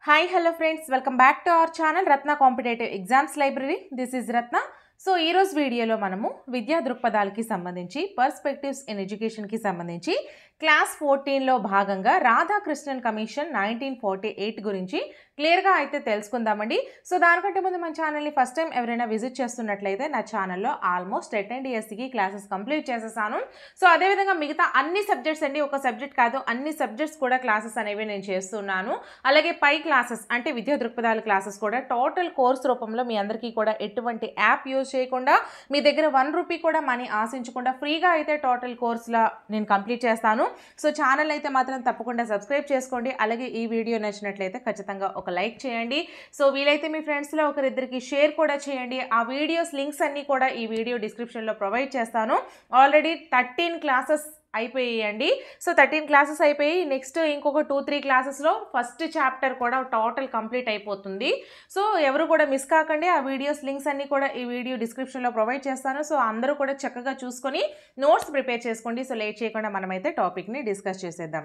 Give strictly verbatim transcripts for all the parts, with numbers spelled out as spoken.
Hi, hello friends. Welcome back to our channel Ratna Competitive Exams Library. This is Ratna. So ఈరోజు వీడియోలో మనము విద్యా దృక్పథాలకి సంబంధించి perspectives in ఎడ్యుకేషన్కి సంబంధించి క్లాస్ ఫోర్టీన్లో భాగంగా Radhakrishnan commission nineteen forty eight గురించి క్లియర్గా అయితే తెలుసుకుందామండి. సో దానికంటే ముందు మన ఛానల్ని ఫస్ట్ టైం ఎవరైనా విజిట్ చేస్తున్నట్లయితే నా ఛానల్లో ఆల్మోస్ట్ టెట్ అండ్ డిఎస్సికి క్లాసెస్ కంప్లీట్ చేసేసాను. సో అదేవిధంగా మిగతా అన్ని సబ్జెక్ట్స్ అండి, ఒక సబ్జెక్ట్ కాదు అన్ని సబ్జెక్ట్స్ కూడా క్లాసెస్ అనేవి నేను చేస్తున్నాను. అలాగే పై క్లాసెస్ అంటే విద్యా దృక్పథాల క్లాసెస్ కూడా టోటల్ కోర్స్ రూపంలో మీ అందరికీ కూడా ఎటువంటి యాప్ యూజ్ చేయకుండా మీ దగ్గర వన్ రూపీ కూడా మనీ ఆశించకుండా ఫ్రీగా అయితే టోటల్ కోర్సులా నేను కంప్లీట్ చేస్తాను. సో ఛానల్ అయితే మాత్రం తప్పకుండా సబ్స్క్రైబ్ చేసుకోండి. అలాగే ఈ వీడియో నచ్చినట్లయితే ఖచ్చితంగా ఒక లైక్ చేయండి. సో వీలైతే మీ ఫ్రెండ్స్లో ఒకరిద్దరికి షేర్ కూడా చేయండి. ఆ వీడియోస్ లింక్స్ అన్నీ కూడా ఈ వీడియో డిస్క్రిప్షన్లో ప్రొవైడ్ చేస్తాను. ఆల్రెడీ థర్టీన్ క్లాసెస్ అయిపోయాయండి. సో థర్టీన్ క్లాసెస్ అయిపోయి నెక్స్ట్ ఇంకొక టూ త్రీ క్లాసెస్లో ఫస్ట్ చాప్టర్ కూడా టోటల్ కంప్లీట్ అయిపోతుంది. సో ఎవరు కూడా మిస్ కాకండి. ఆ వీడియోస్ లింక్స్ అన్నీ కూడా ఈ వీడియో డిస్క్రిప్షన్లో ప్రొవైడ్ చేస్తాను. సో అందరూ కూడా చక్కగా చూసుకొని నోట్స్ ప్రిపేర్ చేసుకోండి. సో లేట్ చేయకుండా మనమైతే టాపిక్ని డిస్కస్ చేసేద్దాం.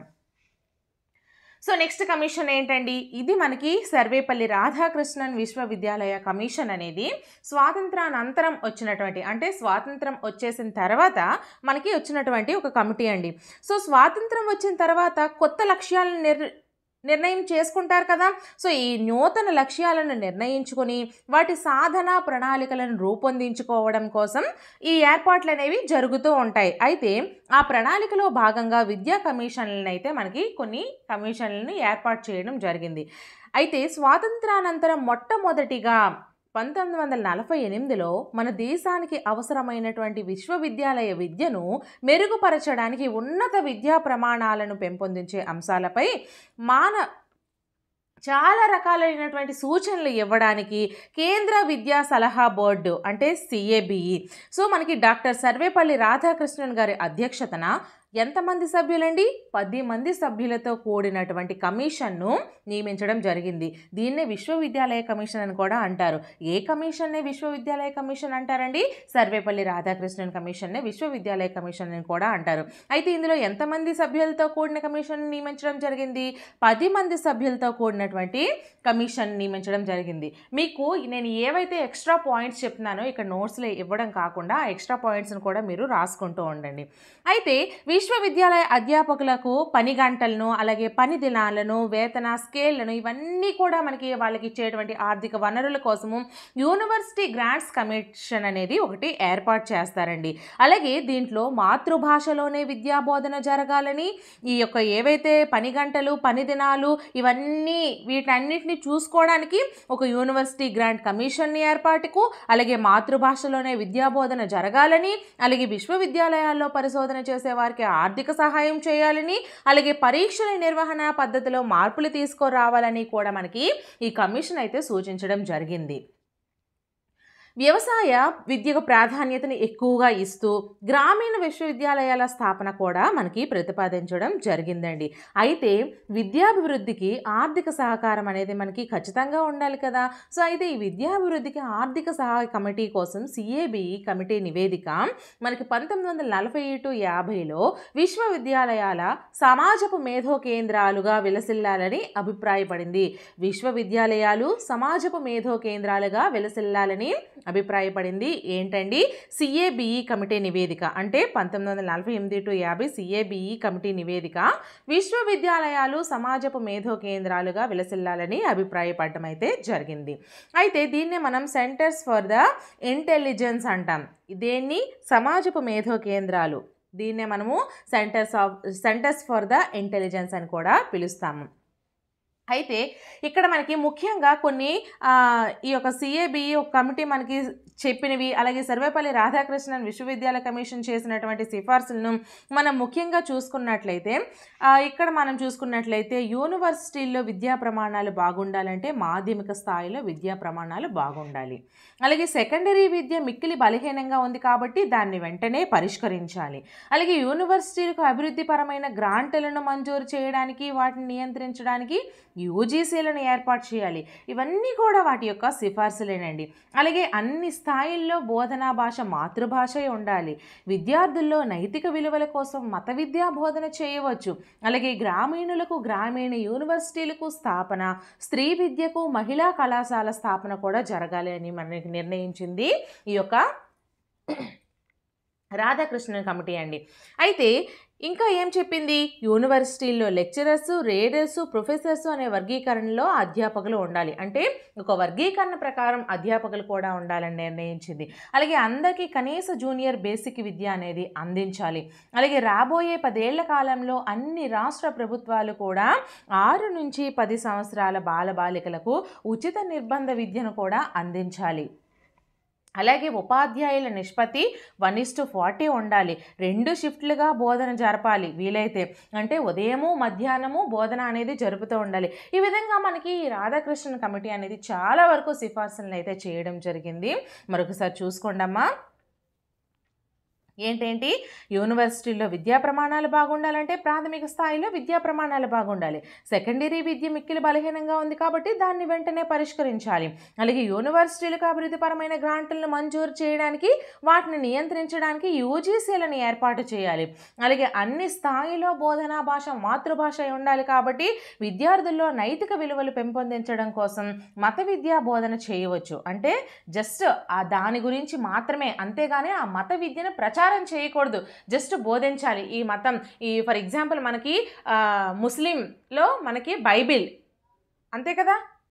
సో నెక్స్ట్ కమిషన్ ఏంటండి, ఇది మనకి సర్వేపల్లి రాధాకృష్ణన్ విశ్వవిద్యాలయ కమిషన్ అనేది స్వాతంత్రానంతరం వచ్చినటువంటి అంటే స్వాతంత్రం వచ్చేసిన తర్వాత మనకి వచ్చినటువంటి ఒక కమిటీ అండి. సో స్వాతంత్రం వచ్చిన తర్వాత కొత్త లక్ష్యాలను నిర్ నిర్ణయం చేసుకుంటారు కదా. సో ఈ నూతన లక్ష్యాలను నిర్ణయించుకొని వాటి సాధన ప్రణాళికలను రూపొందించుకోవడం కోసం ఈ ఏర్పాట్లు అనేవి జరుగుతూ ఉంటాయి. అయితే ఆ ప్రణాళికలో భాగంగా విద్యా కమిషన్లను అయితే మనకి కొన్ని కమిషన్లను ఏర్పాటు చేయడం జరిగింది. అయితే స్వాతంత్రానంతరం మొట్టమొదటిగా పంతొమ్మిది వందల నలభై ఎనిమిదిలో మన దేశానికి అవసరమైనటువంటి విశ్వవిద్యాలయ విద్యను మెరుగుపరచడానికి ఉన్నత విద్యా ప్రమాణాలను పెంపొందించే అంశాలపై మాన చాలా రకాలైనటువంటి సూచనలు ఇవ్వడానికి కేంద్ర విద్యా సలహా బోర్డు అంటే సిఏబిఈ సో మనకి డాక్టర్ సర్వేపల్లి రాధాకృష్ణన్ గారి అధ్యక్షతన ఎంతమంది సభ్యులండి, పది మంది సభ్యులతో కూడినటువంటి కమిషన్ను నియమించడం జరిగింది. దీన్నే విశ్వవిద్యాలయ కమిషన్ అని కూడా అంటారు. ఏ కమిషన్నే విశ్వవిద్యాలయ కమిషన్ అంటారండి? సర్వేపల్లి రాధాకృష్ణన్ కమిషన్నే విశ్వవిద్యాలయ కమిషన్ అని కూడా అంటారు. అయితే ఇందులో ఎంతమంది సభ్యులతో కూడిన కమిషన్ నియమించడం జరిగింది? పది మంది సభ్యులతో కూడినటువంటి కమిషన్ నియమించడం జరిగింది. మీకు నేను ఏవైతే ఎక్స్ట్రా పాయింట్స్ చెప్తున్నానో ఇక్కడ నోట్స్లో ఇవ్వడం కాకుండా ఆ ఎక్స్ట్రా పాయింట్స్ని కూడా మీరు రాసుకుంటూ ఉండండి. అయితే విశ్వవిద్యాలయ అధ్యాపకులకు పని గంటలను అలాగే పని దినాలను వేతన స్కేళ్లను ఇవన్నీ కూడా మనకి వాళ్ళకి ఇచ్చేటువంటి ఆర్థిక వనరుల కోసము యూనివర్సిటీ గ్రాంట్స్ కమిషన్ అనేది ఒకటి ఏర్పాటు చేస్తారండి. అలాగే దీంట్లో మాతృభాషలోనే విద్యా బోధన జరగాలని ఈ యొక్క ఏవైతే పని గంటలు పని దినాలు ఇవన్నీ వీటన్నిటిని చూసుకోవడానికి ఒక యూనివర్సిటీ గ్రాంట్ కమిషన్ ఏర్పాటుకు అలాగే మాతృభాషలోనే విద్యా బోధన జరగాలని అలాగే విశ్వవిద్యాలయాల్లో పరిశోధన చేసే వారికి ఆర్థిక సహాయం చేయాలని అలాగే పరీక్షల నిర్వహణ పద్ధతిలో మార్పులు తీసుకురావాలని కూడా మనకి ఈ కమిషన్ అయితే సూచించడం జరిగింది. వ్యవసాయ విద్యకు ప్రాధాన్యతను ఎక్కువగా ఇస్తూ గ్రామీణ విశ్వవిద్యాలయాల స్థాపన కూడా మనకి ప్రతిపాదించడం జరిగిందండి. అయితే విద్యాభివృద్ధికి ఆర్థిక సహకారం అనేది మనకి ఖచ్చితంగా ఉండాలి కదా. సో అయితే ఈ విద్యాభివృద్ధికి ఆర్థిక సహాయ కమిటీ కోసం సిఏబిఈ కమిటీ నివేదిక మనకి పంతొమ్మిది వందల నలభై టు యాభైలో విశ్వవిద్యాలయాల సమాజపు మేధో కేంద్రాలుగా విలసిల్లాలని అభిప్రాయపడింది. విశ్వవిద్యాలయాలు సమాజపు మేధో కేంద్రాలుగా విలసిల్లాలని అభిప్రాయపడింది. ఏంటండి? సిఏబిఈ కమిటీ నివేదిక అంటే పంతొమ్మిది వందల నలభై ఎనిమిది టు యాభై సిఏబిఈ కమిటీ నివేదిక విశ్వవిద్యాలయాలు సమాజపు మేధో కేంద్రాలుగా విలసిల్లాలని అభిప్రాయపడడం అయితే జరిగింది. అయితే దీన్నే మనం సెంటర్స్ ఫర్ ద ఇంటెలిజెన్స్ అంటాం. దేన్ని? సమాజపు మేధో కేంద్రాలు. దీన్నే మనము centres of centres for the intelligence అని కూడా పిలుస్తాము. అయితే ఇక్కడ మనకి ముఖ్యంగా కొన్ని ఈ యొక్క సిఏబిఈ ఒక కమిటీ మనకి చెప్పినవి అలాగే సర్వేపల్లి రాధాకృష్ణన్ విశ్వవిద్యాలయ కమిషన్ చేసినటువంటి సిఫార్సులను మనం ముఖ్యంగా చూసుకున్నట్లయితే ఇక్కడ మనం చూసుకున్నట్లయితే యూనివర్సిటీల్లో విద్యా ప్రమాణాలు బాగుండాలంటే మాధ్యమిక స్థాయిలో విద్యా ప్రమాణాలు బాగుండాలి. అలాగే సెకండరీ విద్య మిక్కిలి బలహీనంగా ఉంది కాబట్టి దాన్ని వెంటనే పరిష్కరించాలి. అలాగే యూనివర్సిటీలకు అభివృద్ధి పరమైన గ్రాంట్లను మంజూరు చేయడానికి వాటిని నియంత్రించడానికి యూజీసీలను ఏర్పాటు చేయాలి. ఇవన్నీ కూడా వాటి యొక్క సిఫార్సులేనండి. అలాగే అన్ని స్థాయిల్లో బోధనా భాష మాతృభాష ఉండాలి. విద్యార్థుల్లో నైతిక విలువల కోసం మత విద్యా బోధన చేయవచ్చు. అలాగే గ్రామీణులకు గ్రామీణ యూనివర్సిటీలకు స్థాపన, స్త్రీ విద్యకు మహిళా కళాశాల స్థాపన కూడా జరగాలి అని మనకి నిర్ణయించింది ఈ యొక్క రాధాకృష్ణన్ కమిటీ అండి. అయితే ఇంకా ఏం చెప్పింది, యూనివర్సిటీల్లో లెక్చరర్సు, రేడర్సు, ప్రొఫెసర్సు అనే వర్గీకరణలో అధ్యాపకులు ఉండాలి. అంటే ఒక వర్గీకరణ ప్రకారం అధ్యాపకులు కూడా ఉండాలని నిర్ణయించింది. అలాగే అందరికీ కనీస జూనియర్ బేసిక్ విద్య అనేది అందించాలి. అలాగే రాబోయే పదేళ్ల కాలంలో అన్ని రాష్ట్ర ప్రభుత్వాలు కూడా ఆరు నుంచి పది సంవత్సరాల బాలబాలికలకు ఉచిత నిర్బంధ విద్యను కూడా అందించాలి. అలాగే ఉపాధ్యాయుల నిష్పత్తి వన్ ఇస్ టు ఫార్టీ ఉండాలి. రెండు షిఫ్ట్లుగా బోధన జరపాలి వీలైతే. అంటే ఉదయము మధ్యాహ్నము బోధన అనేది జరుపుతూ ఉండాలి. ఈ విధంగా మనకి రాధాకృష్ణన్ కమిటీ అనేది చాలా వరకు సిఫార్సులను అయితే చేయడం జరిగింది. మరొకసారి చూసుకోండమ్మా. ఏంటేంటి, యూనివర్సిటీల్లో విద్యా ప్రమాణాలు బాగుండాలంటే ప్రాథమిక స్థాయిలో విద్యా ప్రమాణాలు బాగుండాలి. సెకండరీ విద్య మిక్కిలి బలహీనంగా ఉంది కాబట్టి దాన్ని వెంటనే పరిష్కరించాలి. అలాగే యూనివర్సిటీలకు అభివృద్ధిపరమైన గ్రాంట్లను మంజూరు చేయడానికి, వాటిని నియంత్రించడానికి యూజీసీలను ఏర్పాటు చేయాలి. అలాగే అన్ని స్థాయిలో బోధనా భాష మాతృభాష ఉండాలి కాబట్టి విద్యార్థుల్లో నైతిక విలువలు పెంపొందించడం కోసం మత విద్యా బోధన చేయవచ్చు. అంటే జస్ట్ ఆ దాని గురించి మాత్రమే, అంతేగాని ఆ మత విద్యను ప్రచారం చేయకూడదు, జస్ట్ బోధించాలి. ఈ మతం ఈ ఫర్ ఎగ్జాంపుల్ మనకి ముస్లింలో మనకి బైబిల్ అంతే కదా.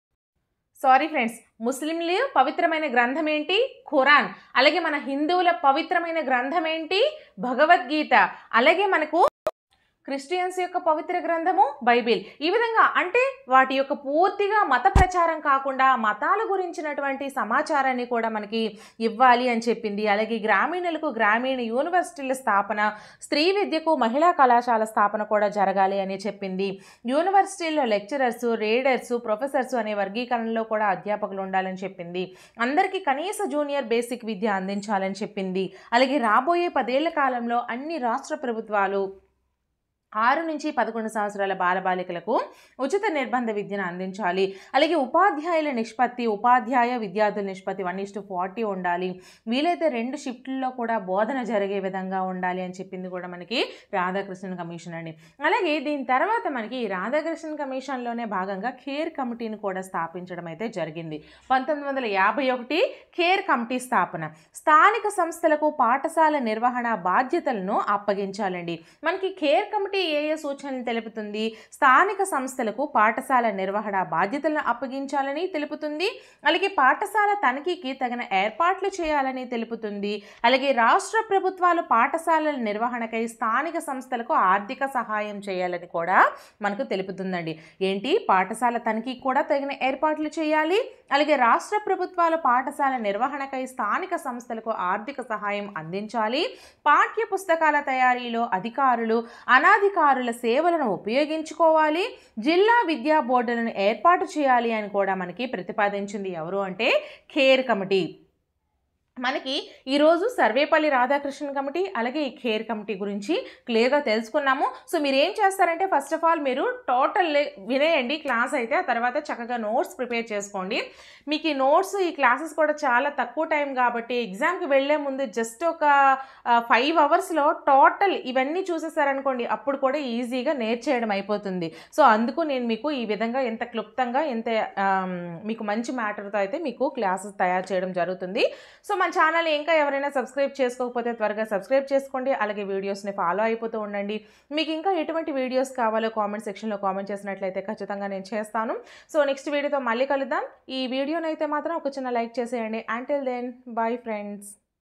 సారీ ఫ్రెండ్స్, ముస్లింలు పవిత్రమైన గ్రంథం ఏంటి, ఖురాన్. అలాగే మన హిందువుల పవిత్రమైన గ్రంథం ఏంటి, భగవద్గీత. అలాగే మనకు క్రిస్టియన్స్ యొక్క పవిత్ర గ్రంథము బైబిల్. ఈ విధంగా అంటే వాటి యొక్క పూర్తిగా మత ప్రచారం కాకుండా మతాల గురించినటువంటి సమాచారాన్ని కూడా మనకి ఇవ్వాలి అని చెప్పింది. అలాగే గ్రామీణులకు గ్రామీణ యూనివర్సిటీల స్థాపన, స్త్రీ విద్యకు మహిళా కళాశాల స్థాపన కూడా జరగాలి అని చెప్పింది. యూనివర్సిటీల్లో లెక్చరర్సు, రీడర్సు, ప్రొఫెసర్సు అనే వర్గీకరణలో కూడా అధ్యాపకులు ఉండాలని చెప్పింది. అందరికీ కనీస జూనియర్ బేసిక్ విద్య అందించాలని చెప్పింది. అలాగే రాబోయే పదేళ్ల కాలంలో అన్ని రాష్ట్ర ప్రభుత్వాలు ఆరు నుంచి పదకొండు సంవత్సరాల బాలబాలికలకు ఉచిత నిర్బంధ విద్యను అందించాలి. అలాగే ఉపాధ్యాయుల నిష్పత్తి, ఉపాధ్యాయ విద్యార్థుల నిష్పత్తి వన్ ఇస్ టు ఫార్టీ ఉండాలి. వీలైతే రెండు షిఫ్ట్లలో కూడా బోధన జరిగే విధంగా ఉండాలి అని చెప్పింది కూడా మనకి రాధాకృష్ణన్ కమిషన్ అండి. అలాగే దీని తర్వాత మనకి రాధాకృష్ణన్ కమిషన్లోనే భాగంగా ఖేర్ కమిటీని కూడా స్థాపించడం అయితే జరిగింది. పంతొమ్మిది వందల యాభై ఒకటి ఖేర్ కమిటీ స్థాపన. స్థానిక సంస్థలకు పాఠశాల నిర్వహణ బాధ్యతలను అప్పగించాలండి. మనకి ఖేర్ కమిటీ ఏ ఏ సూచనలు తెలుపుతుంది, స్థానిక సంస్థలకు పాఠశాల నిర్వహణ బాధ్యతలను అప్పగించాలని తెలుపుతుంది. అలాగే పాఠశాల తనిఖీకి తగిన ఏర్పాట్లు చేయాలని తెలుపుతుంది. అలాగే రాష్ట్ర ప్రభుత్వాలు పాఠశాలల నిర్వహణకై స్థానిక సంస్థలకు ఆర్థిక సహాయం చేయాలని కూడా మనకు తెలుపుతుందండి. ఏంటి, పాఠశాల తనిఖీకి కూడా తగిన ఏర్పాట్లు చేయాలి. అలాగే రాష్ట్ర ప్రభుత్వాలు పాఠశాల నిర్వహణకై స్థానిక సంస్థలకు ఆర్థిక సహాయం అందించాలి. పాఠ్య పుస్తకాల తయారీలో అధికారులు అనాది అధికారుల సేవలను ఉపయోగించుకోవాలి. జిల్లా విద్యా బోర్డులను ఏర్పాటు చేయాలి అని కూడా మనకి ప్రతిపాదించింది ఎవరు అంటే ఖేర్ కమిటీ. మనకి ఈరోజు సర్వేపల్లి రాధాకృష్ణన్ కమిటీ అలాగే ఈ ఖేర్ కమిటీ గురించి క్లియర్గా తెలుసుకున్నాము. సో మీరు ఏం చేస్తారంటే ఫస్ట్ ఆఫ్ ఆల్ మీరు టోటల్ వినేయండి క్లాస్ అయితే, ఆ తర్వాత చక్కగా నోట్స్ ప్రిపేర్ చేసుకోండి. మీకు ఈ నోట్స్ ఈ క్లాసెస్ కూడా చాలా తక్కువ టైం కాబట్టి ఎగ్జామ్కి వెళ్ళే ముందు జస్ట్ ఒక ఫైవ్ అవర్స్లో టోటల్ ఇవన్నీ చూసేసారనుకోండి, అప్పుడు కూడా ఈజీగా నేర్చేయడం అయిపోతుంది. సో అందుకు నేను మీకు ఈ విధంగా ఎంత క్లుప్తంగా ఎంత మీకు మంచి మ్యాటర్తో అయితే మీకు క్లాసెస్ తయారు చేయడం జరుగుతుంది. సో మన ఛానల్ ఇంకా ఎవరైనా సబ్స్క్రైబ్ చేసుకోకపోతే త్వరగా సబ్స్క్రైబ్ చేసుకోండి. అలాగే వీడియోస్ని ఫాలో అయిపోతూ ఉండండి. మీకు ఇంకా ఎటువంటి వీడియోస్ కావాలో కామెంట్ సెక్షన్లో కామెంట్ చేసినట్లయితే ఖచ్చితంగా నేను చేస్తాను. సో నెక్స్ట్ వీడియోతో మళ్ళీ కలుద్దాం. ఈ వీడియోనైతే మాత్రం ఒక చిన్న లైక్ చేసేయండి. Until then bye friends.